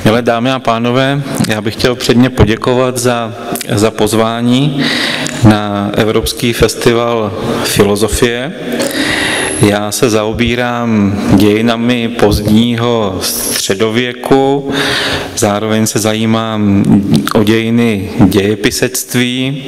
Milé dámy a pánové, já bych chtěl předně poděkovat za pozvání na Evropský festival filozofie. Já se zaobírám dějinami pozdního středověku, zároveň se zajímám o dějiny dějepisectví.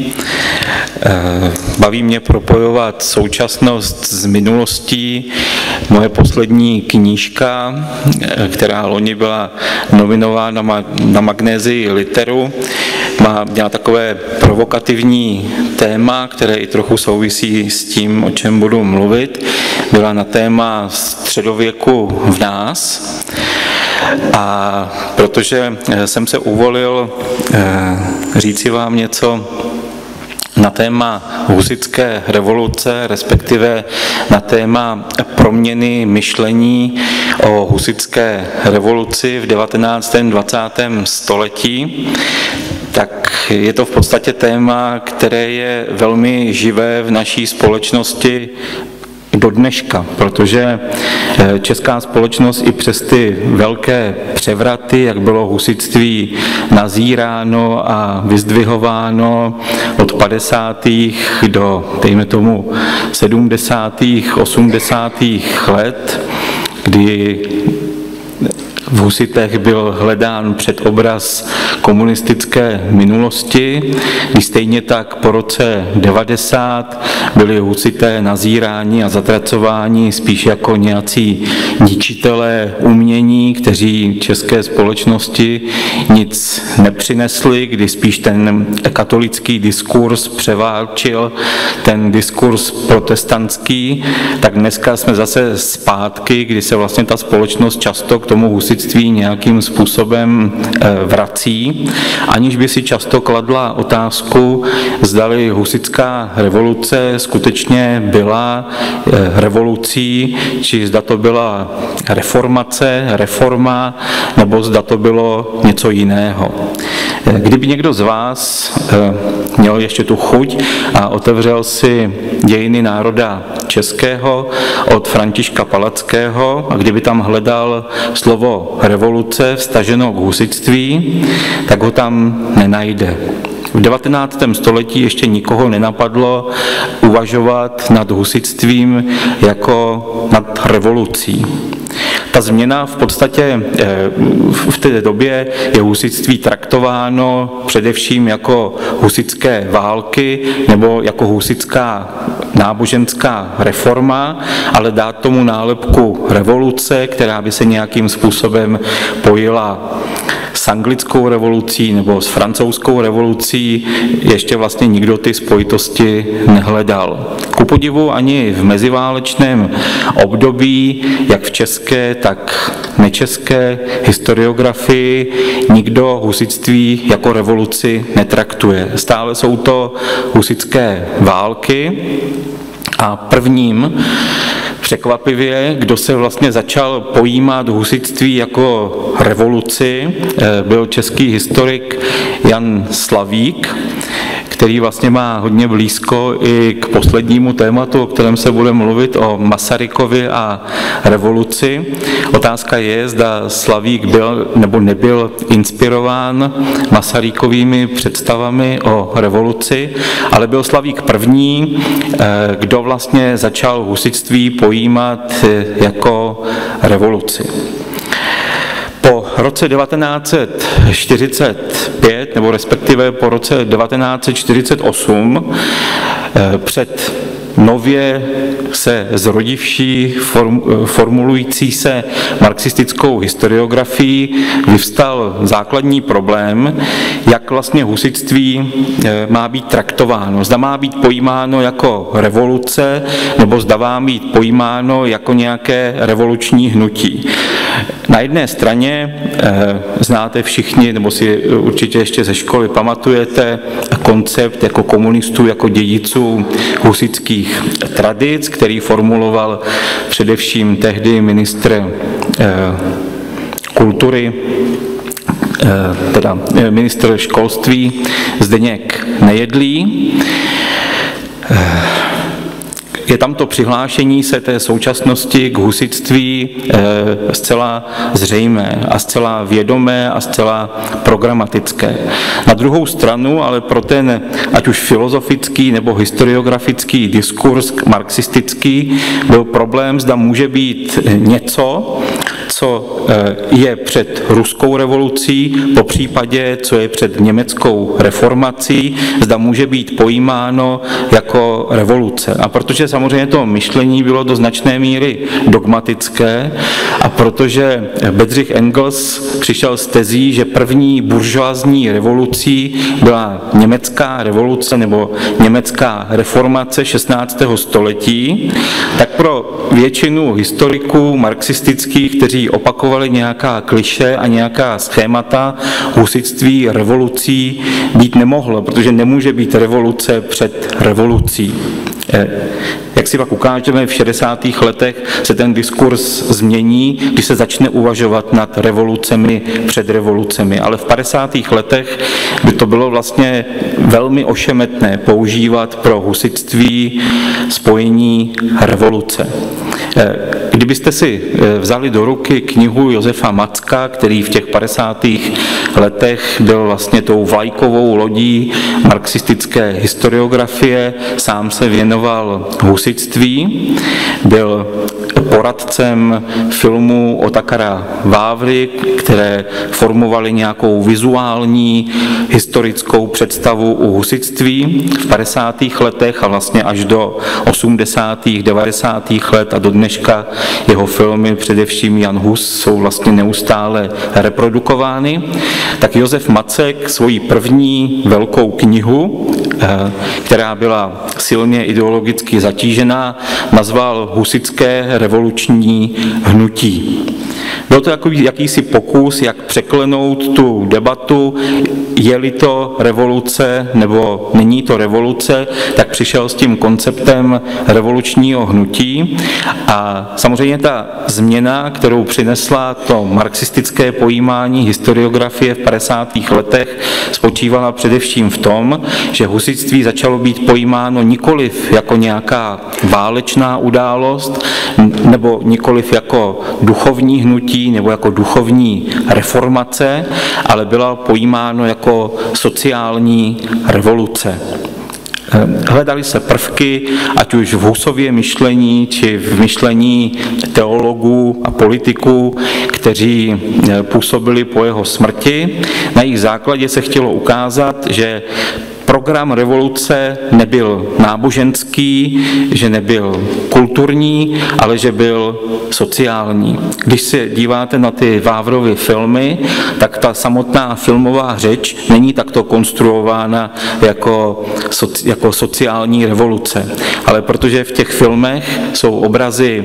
Baví mě propojovat současnost s minulostí. Moje poslední knížka, která loni byla nominována na Magnézii Literu, měla takové provokativní téma, které i trochu souvisí s tím, o čem budu mluvit. Byla na téma středověku v nás. A protože jsem se uvolil říci vám něco na téma husitské revoluce, respektive na téma proměny myšlení o husitské revoluci v 19. 20. století, tak je to v podstatě téma, které je velmi živé v naší společnosti do dneška, protože česká společnost i přes ty velké převraty, jak bylo husitství nazíráno a vyzdvihováno od 50. do, dejme tomu, 70., 80. let, kdy v husitech byl hledán předobraz komunistické minulosti, kdy stejně tak po roce 90 byli husité nazíráni a zatracováni spíš jako nějací ničitelé umění, kteří české společnosti nic nepřinesli, kdy spíš ten katolický diskurs převálčil ten diskurs protestantský, tak dneska jsme zase zpátky, kdy se vlastně ta společnost často k tomu husitství nějakým způsobem vrací, aniž by si často kladla otázku, zdali husitská revoluce skutečně byla revolucí, či zda to byla reforma, nebo zda to bylo něco jiného. Kdyby někdo z vás měl ještě tu chuť a otevřel si dějiny národa českého od Františka Palackého a kdyby tam hledal slovo revoluce vztaženo k husitství, tak ho tam nenajde. V 19. století ještě nikoho nenapadlo uvažovat nad husitstvím jako nad revolucí. Ta změna v podstatě v té době je husitství traktováno především jako husitské války nebo jako husitská náboženská reforma, ale dát tomu nálepku revoluce, která by se nějakým způsobem pojila s anglickou revolucí nebo s francouzskou revolucí, ještě vlastně nikdo ty spojitosti nehledal. Ku podivu ani v meziválečném období, jak v české, tak nečeské historiografii, nikdo husitství jako revoluci netraktuje. Stále jsou to husitské války a prvním překvapivě, kdo se vlastně začal pojímat husitství jako revoluci, byl český historik Jan Slavík, který vlastně má hodně blízko i k poslednímu tématu, o kterém se bude mluvit, o Masarykovi a revoluci. Otázka je, zda Slavík byl nebo nebyl inspirován Masarykovými představami o revoluci, ale byl Slavík první, kdo vlastně začal husitství pojímat jako revoluci. Po roce 1945, nebo respektive po roce 1948, před nově se zrodivší formulující se marxistickou historiografií vyvstal základní problém, jak vlastně husitství má být traktováno. Zda má být pojímáno jako revoluce, nebo zda má být pojímáno jako nějaké revoluční hnutí. Na jedné straně znáte všichni, nebo si určitě ještě ze školy pamatujete koncept jako komunistů, jako dědiců husitských tradic, který formuloval především tehdy ministr kultury, teda ministr školství Zdeněk Nejedlý. je tam to přihlášení se té současnosti k husitství zcela zřejmé a zcela vědomé a zcela programatické. Na druhou stranu, ale pro ten ať už filozofický nebo historiografický diskurs marxistický byl problém, zda může být něco, co je před ruskou revolucí, po případě, co je před německou reformací, zda může být pojímáno jako revoluce. A protože samozřejmě to myšlení bylo do značné míry dogmatické a protože Bedřich Engels přišel s tezí, že první buržoazní revolucí byla německá revoluce nebo německá reformace 16. století, tak pro většinu historiků marxistických, kteří opakovali nějaká klišé a nějaká schémata, husitství revolucí být nemohlo, protože nemůže být revoluce před revolucí. Jak si pak ukážeme, v 60. letech se ten diskurs změní, když se začne uvažovat nad revolucemi před revolucemi. Ale v 50. letech by to bylo vlastně velmi ošemetné používat pro husitství spojení revoluce. Kdybyste si vzali do ruky knihu Josefa Macka, který v těch 50. letech byl vlastně tou vlajkovou lodí marxistické historiografie, sám se věnoval husitství, byl poradcem filmů Otakara Vávry, které formovaly nějakou vizuální historickou představu o husitství v 50. letech a vlastně až do 80. 90. let a do dneška jeho filmy, především Jan Hus, jsou vlastně neustále reprodukovány. Tak Josef Macek svoji první velkou knihu, která byla silně ideologicky zatížená, nazval Husitské revoluční hnutí. Byl to jakýsi pokus, jak překlenout tu debatu, je-li to revoluce nebo není to revoluce, tak přišel s tím konceptem revolučního hnutí a samozřejmě ta změna, kterou přinesla to marxistické pojímání historiografie v 50. letech, spočívala především v tom, že husitství začalo být pojímáno nikoliv jako nějaká válečná událost nebo nikoliv jako duchovní hnutí nebo jako duchovní reformace, ale byla pojímáno jako sociální revoluce. Hledaly se prvky, ať už v Husově myšlení, či v myšlení teologů a politiků, kteří působili po jeho smrti. Na jejich základě se chtělo ukázat, že program revoluce nebyl náboženský, že nebyl kulturní, ale že byl sociální. Když se díváte na ty Vávrovy filmy, tak ta samotná filmová řeč není takto konstruována jako sociální revoluce. Ale protože v těch filmech jsou obrazy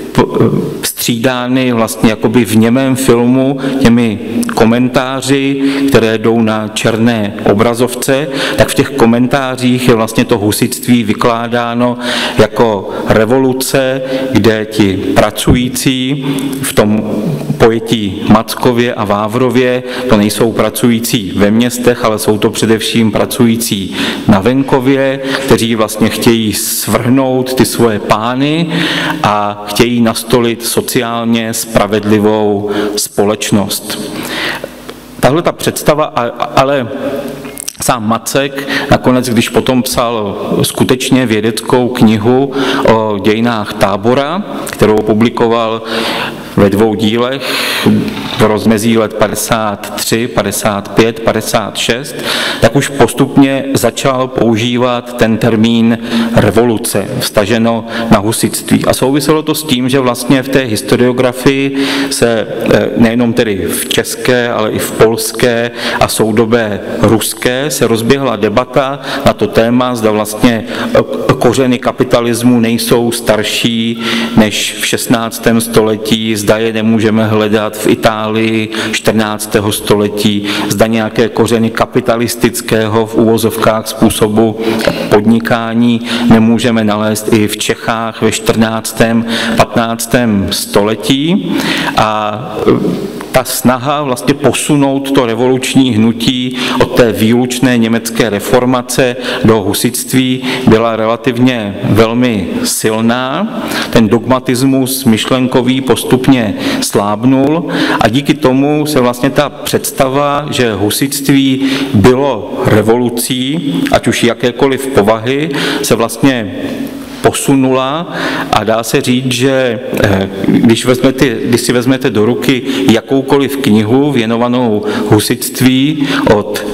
střídány vlastně jakoby v němém filmu těmi komentáři, které jdou na černé obrazovce, tak v těch komentářích je vlastně to husitství vykládáno jako revoluce, kde ti pracující v tom pojetí Mackově a Vávrově, to nejsou pracující ve městech, ale jsou to především pracující na venkově, kteří vlastně chtějí svrhnout ty svoje pány a chtějí nastolit sociálně spravedlivou společnost. Tahle ta představa, ale sám Macek nakonec, když potom psal skutečně vědeckou knihu o dějinách tábora, kterou publikoval ve 2 dílech v rozmezí let 53, 55, 56, tak už postupně začal používat ten termín revoluce, vztaženo na husitství. A souviselo to s tím, že vlastně v té historiografii se nejenom tedy v české, ale i v polské a soudobé ruské se rozběhla debata na to téma, zda vlastně kořeny kapitalismu nejsou starší než v 16. století, zda je nemůžeme hledat v Itálii 14. století, zda nějaké kořeny kapitalistického v uvozovkách způsobu podnikání nemůžeme nalézt i v Čechách ve 14. 15. století. A ta snaha vlastně posunout to revoluční hnutí od té výlučné německé reformace do husitství byla relativně velmi silná. Ten dogmatismus myšlenkový postupně slábnul a díky tomu se vlastně ta představa, že husitství bylo revolucí, ať už jakékoliv povahy, se vlastně posunula a dá se říct, že když si vezmete do ruky jakoukoliv knihu věnovanou husitství od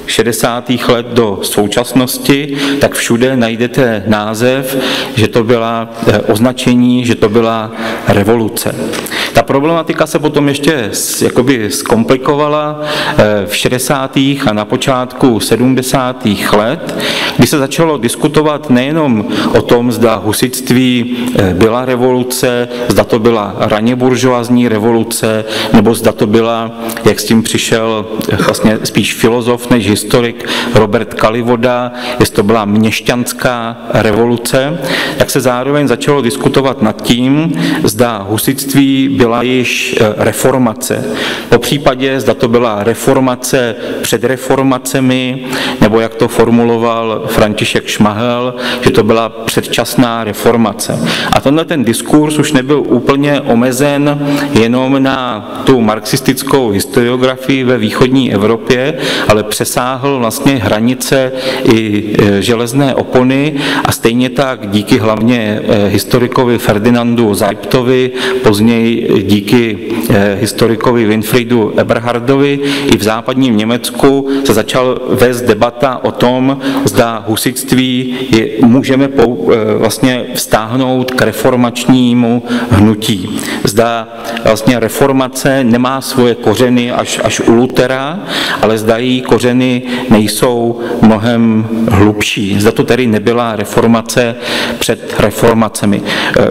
60. let do současnosti, tak všude najdete název, že to byla označení, že to byla revoluce. Ta problematika se potom ještě jakoby zkomplikovala v 60. a na počátku 70. let, kdy se začalo diskutovat nejenom o tom, zda husitství byla revoluce, zda to byla raně buržoazní revoluce, nebo zda to byla, jak s tím přišel vlastně spíš filozof než historik Robert Kalivoda, jestli to byla měšťanská revoluce, tak se zároveň začalo diskutovat nad tím, zda husitství byla již reformace. Po případě, zda to byla reformace před reformacemi, nebo jak to formuloval František Šmahel, že to byla předčasná reformace. A tenhle ten diskurs už nebyl úplně omezen jenom na tu marxistickou historiografii ve východní Evropě, ale přesáhl vlastně hranice i železné opony a stejně tak díky hlavně historikovi Ferdinandu Zajptovi, později díky historikovi Winfriedu Eberhardovi i v západním Německu se začal vést debata o tom, zda husitství můžeme vlastně vztáhnout k reformačnímu hnutí. Zda vlastně reformace nemá svoje kořeny až u Luthera, ale zda její kořeny nejsou mnohem hlubší. Zda to tedy nebyla reformace před reformacemi.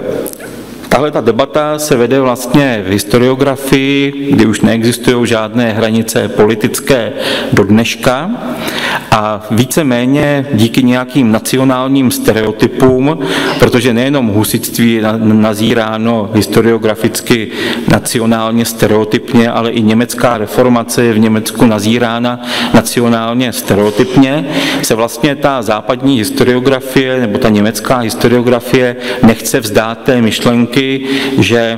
Tahle ta debata se vede vlastně v historiografii, kdy už neexistují žádné hranice politické do dneška a víceméně díky nějakým nacionálním stereotypům, protože nejenom husitství je nazíráno historiograficky nacionálně stereotypně, ale i německá reformace je v Německu nazírána nacionálně stereotypně, se vlastně ta západní historiografie nebo ta německá historiografie nechce vzdát té myšlenky, že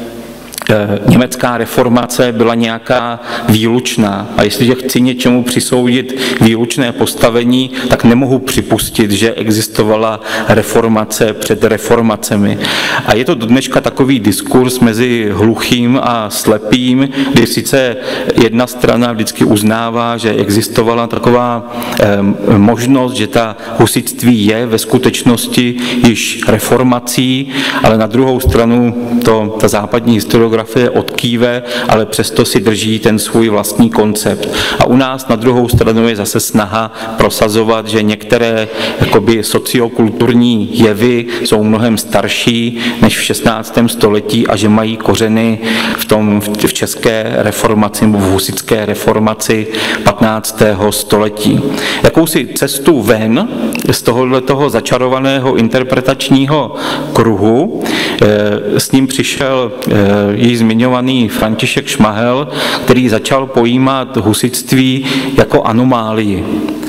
německá reformace byla nějaká výlučná. A jestliže chci něčemu přisoudit výlučné postavení, tak nemohu připustit, že existovala reformace před reformacemi. A je to do dneška takový diskurs mezi hluchým a slepým, kdy sice jedna strana vždycky uznává, že existovala taková možnost, že ta husitství je ve skutečnosti již reformací, ale na druhou stranu ta západní historiografie odkýve, ale přesto si drží ten svůj vlastní koncept. A u nás na druhou stranu je zase snaha prosazovat, že některé jakoby sociokulturní jevy jsou mnohem starší než v 16. století a že mají kořeny v české reformaci nebo v husitské reformaci 15. století. Jakousi cestu ven z tohoto začarovaného interpretačního kruhu s ním přišel již zmiňovaný František Šmahel, který začal pojímat husitství jako anomálii.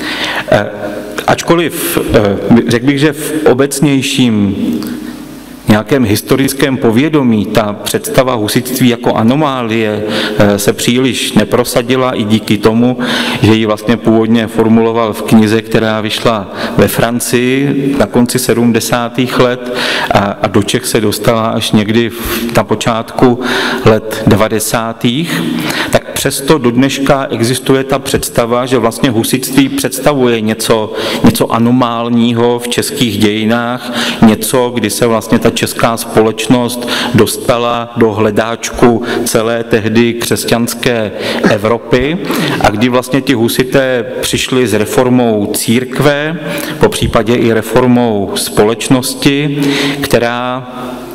Ačkoliv řekl bych, že v obecnějším nějakém historickém povědomí ta představa husitství jako anomálie se příliš neprosadila i díky tomu, že ji vlastně původně formuloval v knize, která vyšla ve Francii na konci 70. let a do Čech se dostala až někdy na počátku let 90. tak přesto do dneška existuje ta představa, že vlastně husitství představuje něco anomálního v českých dějinách, něco, kdy se vlastně ta česká společnost dostala do hledáčku celé tehdy křesťanské Evropy a kdy vlastně ti husité přišli s reformou církve, po případě i reformou společnosti, která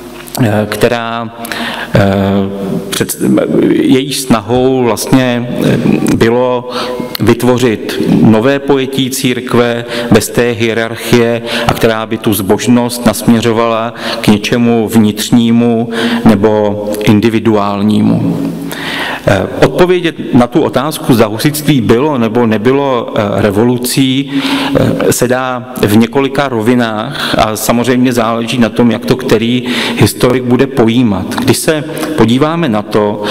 její snahou vlastně bylo vytvořit nové pojetí církve bez té hierarchie a která by tu zbožnost nasměřovala k něčemu vnitřnímu nebo individuálnímu. Odpovědět na tu otázku, zda husitství bylo nebo nebylo revolucí, se dá v několika rovinách a samozřejmě záleží na tom, jak to který historik bude pojímat. Když se podíváme na to,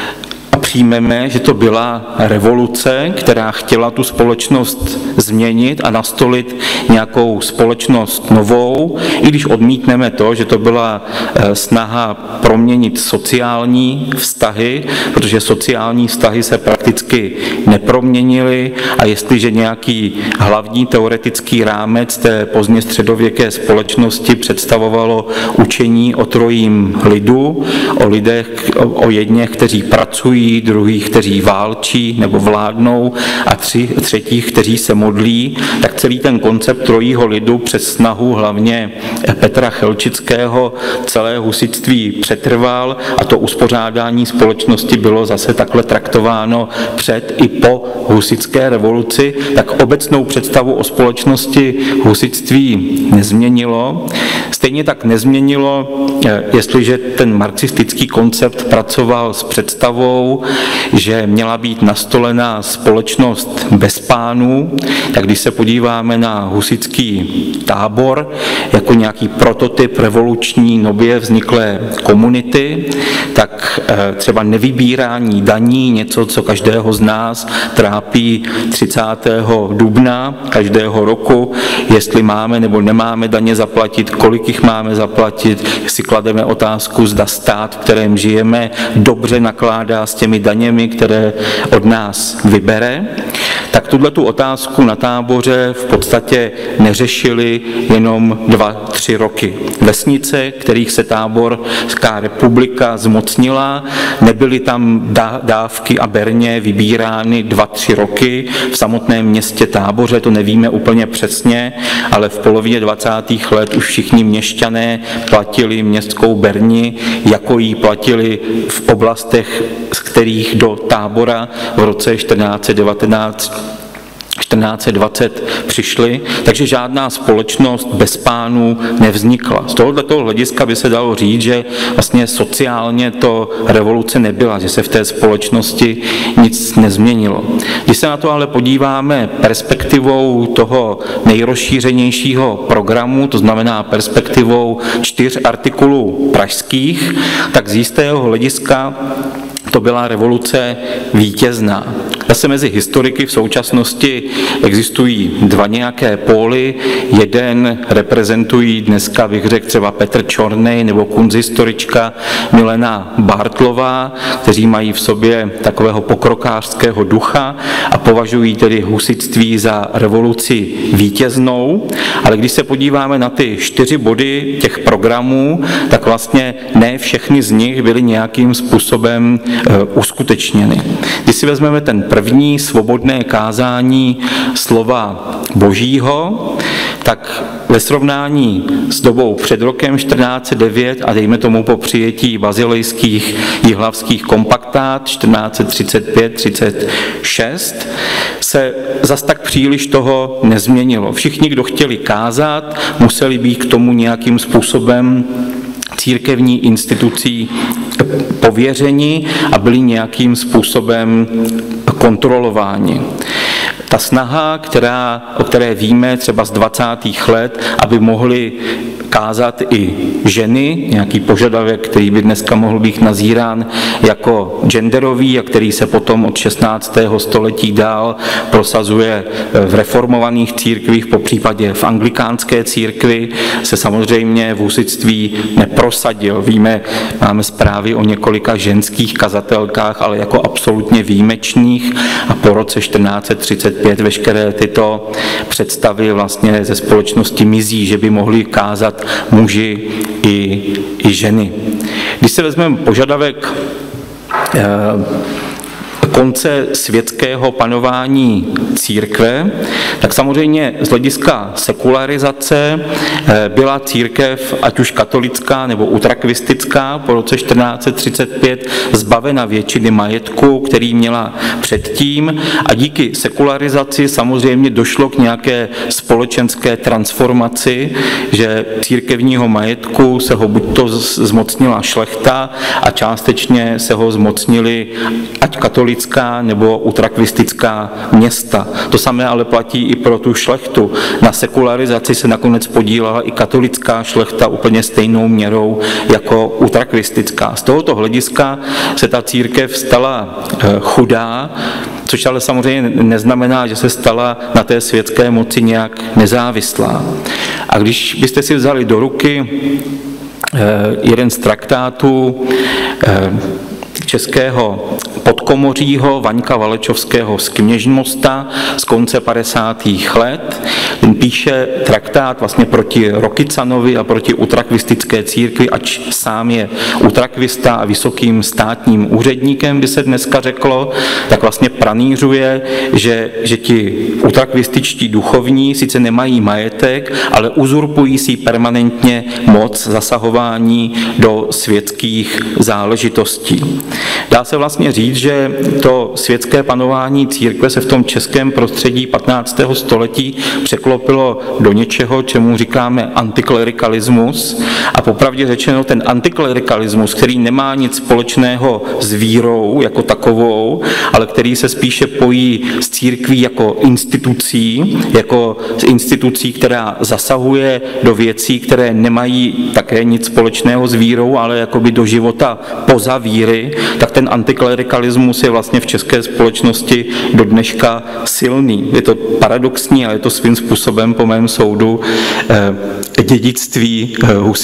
přijmeme, že to byla revoluce, která chtěla tu společnost změnit a nastolit nějakou společnost novou, i když odmítneme to, že to byla snaha proměnit sociální vztahy, protože sociální vztahy se prakticky neproměnily a jestliže nějaký hlavní teoretický rámec té pozdně středověké společnosti představovalo učení o trojím lidu, o lidech, o jedněch, kteří pracují, druhých, kteří válčí nebo vládnou a třetích, kteří se modlí, tak celý ten koncept trojího lidu přes snahu hlavně Petra Chelčického celé husitství přetrval a to uspořádání společnosti bylo zase takhle traktováno před i po husitské revoluci, tak obecnou představu o společnosti husitství nezměnilo. Stejně tak nezměnilo, jestliže ten marxistický koncept pracoval s představou, že měla být nastolena společnost bez pánů, tak když se podíváme na husitský tábor jako nějaký prototyp revoluční nově vzniklé komunity, tak třeba nevybírání daní, něco, co každého z nás trápí 30. dubna každého roku, jestli máme nebo nemáme daně zaplatit, kolik jich máme zaplatit, jestli klademe otázku, zda stát, v kterém žijeme, dobře nakládá s těmi daněmi, které od nás vybere, tak tuhletu otázku na táboře v podstatě neřešili jenom 2-3 roky. Vesnice, kterých se Táborská republika zmocnila, nebyly tam dávky a berně vybírány 2-3 roky. V samotném městě Táboře to nevíme úplně přesně, ale v polovině 20. let už všichni měšťané platili městskou berni, jako ji platili v oblastech, z kterých do Tábora v roce 1420 přišli, takže žádná společnost bez pánů nevznikla. Z tohoto hlediska by se dalo říct, že vlastně sociálně to revoluce nebyla, že se v té společnosti nic nezměnilo. Když se na to ale podíváme perspektivou toho nejrozšířenějšího programu, to znamená perspektivou 4 artikulů pražských, tak z jistého hlediska to byla revoluce vítězná. Zase mezi historiky v současnosti existují 2 nějaké póly. Jeden reprezentují dneska, bych řekl, třeba Petr Čornej nebo kunsthistorička Milena Bartlová, kteří mají v sobě takového pokrokářského ducha a považují tedy husitství za revoluci vítěznou. Ale když se podíváme na ty 4 body těch programů, tak vlastně ne všechny z nich byly nějakým způsobem uskutečněny. Když si vezmeme ten první svobodné kázání slova Božího, tak ve srovnání s dobou před rokem 1409 a dejme tomu po přijetí bazilejských jihlavských kompaktát 1435-36 se zas tak příliš toho nezměnilo. Všichni, kdo chtěli kázat, museli být k tomu nějakým způsobem církevní institucí pověřeni a byli nějakým způsobem kontrolováni. Ta snaha, o které víme třeba z 20. let, aby mohly kázat i ženy, nějaký požadavek, který by dneska mohl být nazírán jako genderový a který se potom od 16. století dál prosazuje v reformovaných církvích, popřípadě v anglikánské církvi, se samozřejmě v husitství neprosadil. Víme, máme zprávy o několika ženských kazatelkách, ale jako absolutně výjimečných a po roce 1435 veškeré tyto představy vlastně ze společnosti mizí, že by mohli kázat muži i ženy. Když se vezmeme požadavek konce světského panování církve, tak samozřejmě z hlediska sekularizace byla církev, ať už katolická nebo utrakvistická, po roce 1435 zbavena většiny majetku, který měla předtím, a díky sekularizaci samozřejmě došlo k nějaké společenské transformaci, že církevního majetku se ho buď to zmocnila šlechta a částečně se ho zmocnili ať katolická nebo utrakvistická města. To samé ale platí i pro tu šlechtu. Na sekularizaci se nakonec podílela i katolická šlechta úplně stejnou měrou jako utrakvistická. Z tohoto hlediska se ta církev stala chudá, což ale samozřejmě neznamená, že se stala na té světské moci nějak nezávislá. A když byste si vzali do ruky jeden z traktátů českého podkomořího Vaňka Valečovského z Kněžmosta z konce 50. let. Ten píše traktát vlastně proti Rokycanovi a proti utrakvistické církvi, ač sám je utrakvista a vysokým státním úředníkem, by se dneska řeklo, tak vlastně pranířuje, že ti utrakvističtí duchovní sice nemají majetek, ale uzurpují si permanentně moc zasahování do světských záležitostí. Dá se vlastně říct, že to světské panování církve se v tom českém prostředí 15. století překlopilo do něčeho, čemu říkáme antiklerikalismus. A popravdě řečeno, ten antiklerikalismus, který nemá nic společného s vírou jako takovou, ale který se spíše pojí s církví jako institucí, která zasahuje do věcí, které nemají také nic společného s vírou, ale jakoby do života poza víry, tak ten antiklerikalismus je vlastně v české společnosti do dneška silný. Je to paradoxní, ale je to svým způsobem po mém soudu dědictví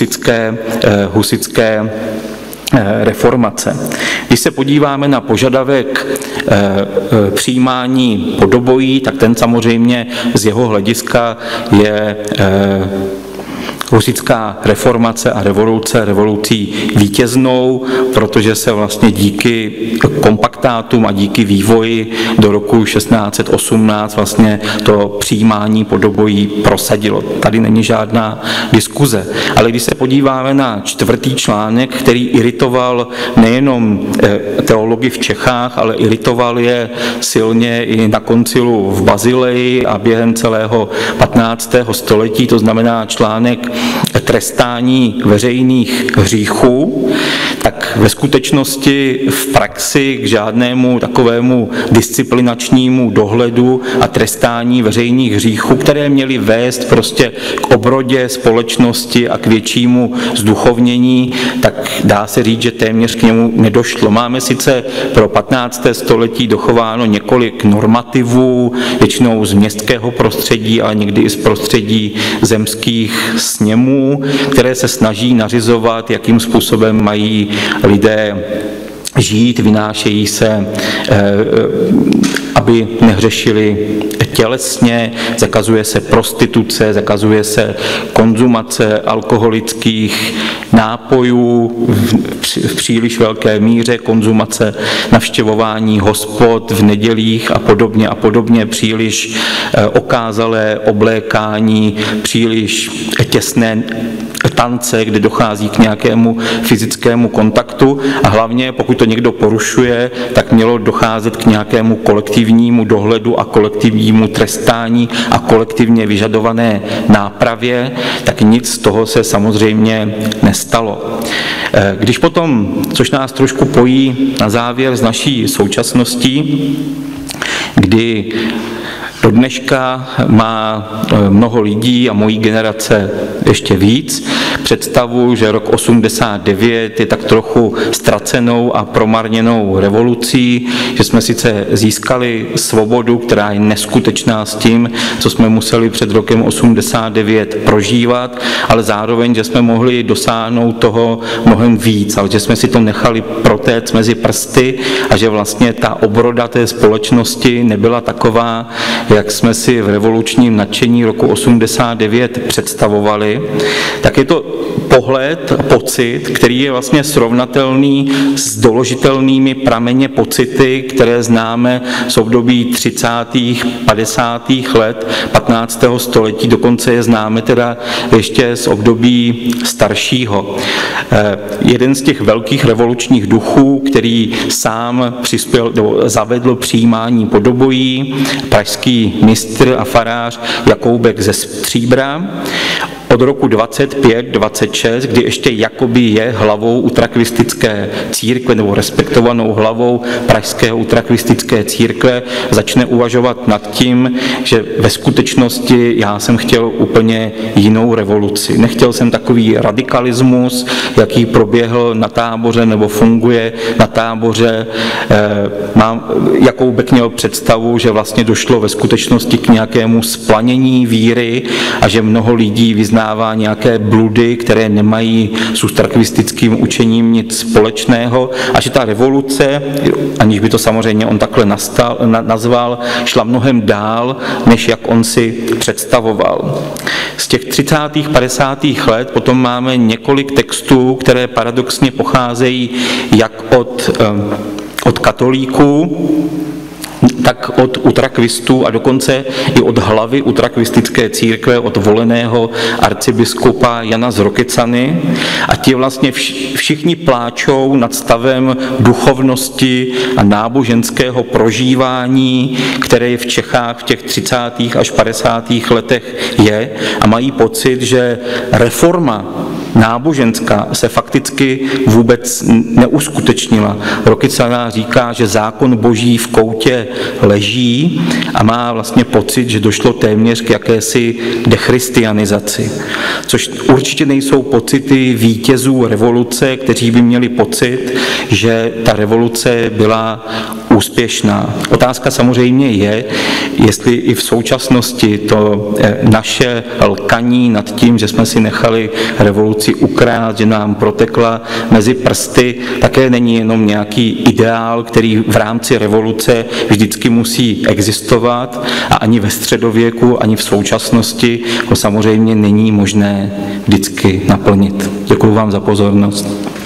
husické reformace. Když se podíváme na požadavek přijímání podobojí, tak ten samozřejmě z jeho hlediska je husitská reformace a revolucí vítěznou, protože se vlastně díky kompaktátům a díky vývoji do roku 1618 vlastně to přijímání podobojí prosadilo. Tady není žádná diskuze. Ale když se podíváme na 4. článek, který iritoval nejenom teology v Čechách, ale iritoval je silně i na koncilu v Bazileji a během celého 15. století, to znamená článek trestání veřejných hříchů, tak ve skutečnosti v praxi k žádnému takovému disciplinačnímu dohledu a trestání veřejných hříchů, které měly vést prostě k obrodě společnosti a k většímu zduchovnění, tak dá se říct, že téměř k němu nedošlo. Máme sice pro 15. století dochováno několik normativů, většinou z městského prostředí, ale někdy i z prostředí zemských sněmů, které se snaží nařizovat, jakým způsobem mají lidé žít, vynášejí se, aby nehřešili tělesně, zakazuje se prostituce, zakazuje se konzumace alkoholických nápojů v příliš velké míře, konzumace, navštěvování hospod v nedělích a podobně, příliš okázalé oblékání, příliš těsné tance, kde dochází k nějakému fyzickému kontaktu a hlavně, pokud to někdo porušuje, tak mělo docházet k nějakému kolektivnímu dohledu a kolektivnímu trestání a kolektivně vyžadované nápravě, tak nic z toho se samozřejmě nestalo. Když potom, což nás trošku pojí na závěr s naší současností, kdy do dneška má mnoho lidí a mojí generace ještě víc představu, že rok 89 je tak trochu ztracenou a promarněnou revolucí, že jsme sice získali svobodu, která je neskutečná s tím, co jsme museli před rokem 89 prožívat, ale zároveň, že jsme mohli dosáhnout toho mnohem víc, ale že jsme si to nechali protéct mezi prsty a že vlastně ta obroda té společnosti nebyla taková, jak jsme si v revolučním nadšení roku 89 představovali, tak je to pohled, pocit, který je vlastně srovnatelný s doložitelnými prameně pocity, které známe z období 30. 50. let 15. století, dokonce je známe teda ještě z období staršího. Jeden z těch velkých revolučních duchů, který sám zavedl přijímání podobojí, pražský mistr a farář Jakoubek ze Stříbra, od roku 25-26, kdy ještě jakoby je hlavou utrakvistické církve nebo respektovanou hlavou pražské utrakvistické církve, začne uvažovat nad tím, že ve skutečnosti já jsem chtěl úplně jinou revoluci. Nechtěl jsem takový radikalismus, jaký proběhl na Táboře nebo funguje na Táboře. Jakoubek měl představu, že vlastně došlo ve skutečnosti k nějakému splanění víry a že mnoho lidí vyznává nějaké bludy, které nemají s utrakvistickým učením nic společného a že ta revoluce, aniž by to samozřejmě on takhle nazval, šla mnohem dál, než jak on si představoval. Z těch 30. 50. let potom máme několik textů, které paradoxně pocházejí jak od katolíků, tak od utrakvistů a dokonce i od hlavy utrakvistické církve, od voleného arcibiskupa Jana z Rokycany. A ti vlastně všichni pláčou nad stavem duchovnosti a náboženského prožívání, které v Čechách v těch 30. až 50. letech je, a mají pocit, že reforma náboženská se fakticky vůbec neuskutečnila. Rokycana říká, že zákon boží v koutě leží a má vlastně pocit, že došlo téměř k jakési dechristianizaci. Což určitě nejsou pocity vítězů revoluce, kteří by měli pocit, že ta revoluce byla úspěšná. Otázka samozřejmě je, jestli i v současnosti to naše lkaní nad tím, že jsme si nechali revoluci ukrást, že nám protekla mezi prsty, také není jenom nějaký ideál, který v rámci revoluce vždycky musí existovat a ani ve středověku, ani v současnosti ho samozřejmě není možné vždycky naplnit. Děkuji vám za pozornost.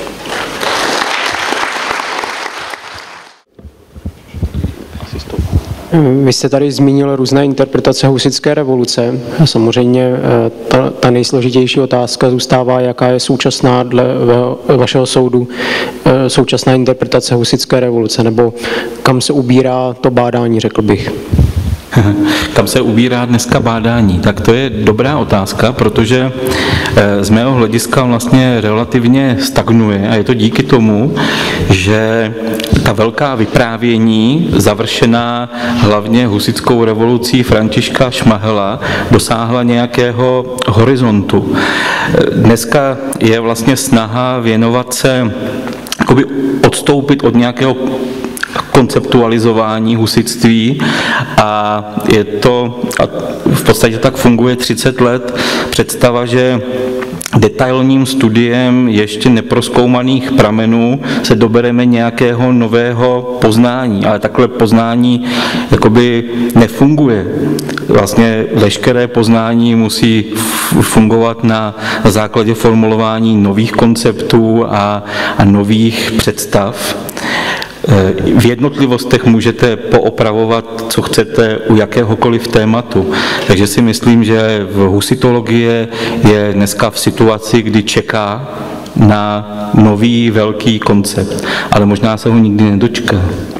Vy jste tady zmínil různé interpretace husitské revoluce. Samozřejmě ta nejsložitější otázka zůstává, jaká je současná dle vašeho soudu současná interpretace husitské revoluce, nebo kam se ubírá to bádání, řekl bych. Kam se ubírá dneska bádání? Tak to je dobrá otázka, protože z mého hlediska vlastně relativně stagnuje a je to díky tomu, že ta velká vyprávění, završená hlavně husitskou revolucí Františka Šmahela, dosáhla nějakého horizontu. Dneska je vlastně snaha věnovat se, jakoby odstoupit od nějakého konceptualizování husitství a je to, a v podstatě tak funguje 30 let, představa, že detailním studiem ještě neprozkoumaných pramenů se dobereme nějakého nového poznání, ale takhle poznání jakoby nefunguje. Vlastně veškeré poznání musí fungovat na základě formulování nových konceptů a nových představ. V jednotlivostech můžete poopravovat, co chcete u jakéhokoliv tématu. Takže si myslím, že husitologie je dneska v situaci, kdy čeká na nový velký koncept, ale možná se ho nikdy nedočká.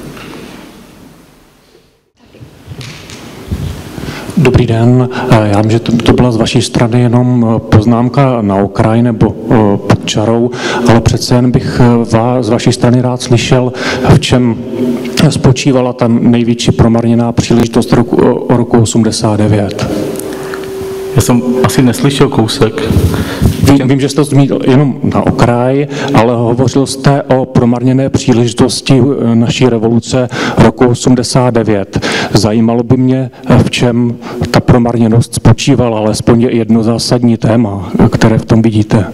Dobrý den, já vím, že to byla z vaší strany jenom poznámka na okraj nebo pod čarou, ale přece jen bych z vaší strany rád slyšel, v čem spočívala ta největší promarněná příležitost roku 89. Já jsem asi neslyšel kousek. Vím, že jste to zmínil jenom na okraj, ale hovořil jste o promarněné příležitosti naší revoluce roku 89. Zajímalo by mě, v čem ta promarněnost spočívala, alespoň jedno zásadní téma, které v tom vidíte.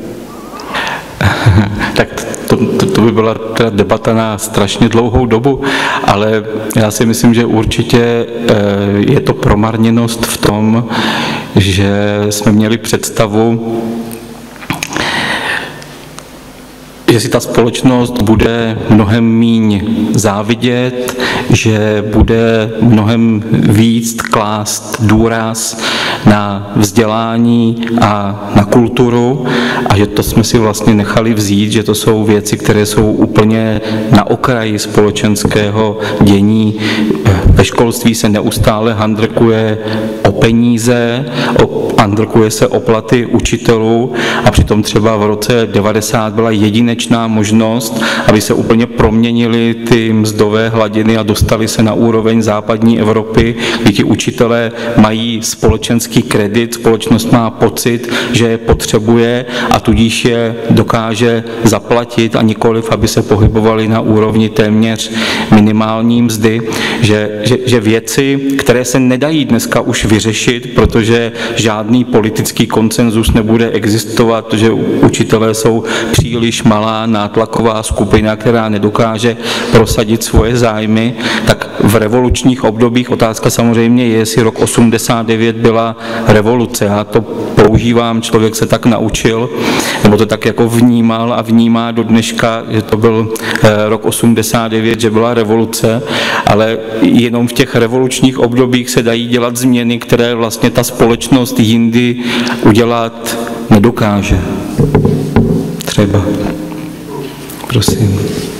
Tak to by byla teda debata na strašně dlouhou dobu, ale já si myslím, že určitě je to promarněnost v tom, že jsme měli představu, že si ta společnost bude mnohem míň závidět, že bude mnohem víc klást důraz na vzdělání a na kulturu a že to jsme si vlastně nechali vzít, že to jsou věci, které jsou úplně na okraji společenského dění. Ve školství se neustále handrkuje o peníze, handrkuje se o platy učitelů a přitom třeba v roce 90 byla jedinečná možnost, aby se úplně proměnily ty mzdové hladiny a dostali se na úroveň západní Evropy, kdy ti učitelé mají společenský kredit, společnost má pocit, že je potřebuje a tudíž je dokáže zaplatit a nikoliv, aby se pohybovali na úrovni téměř minimální mzdy, že věci, které se nedají dneska už vyřešit, protože žádný politický konsenzus nebude existovat, protože učitelé jsou příliš malá nátlaková skupina, která nedokáže prosadit svoje zájmy, tak v revolučních obdobích otázka samozřejmě je, jestli rok 89 byla revoluce. Já to používám, člověk se tak naučil, nebo to tak jako vnímal a vnímá do dneška, že to byl rok 89, že byla revoluce, ale jenom v těch revolučních obdobích se dají dělat změny, které vlastně ta společnost jindy udělat nedokáže. Třeba. Prosím.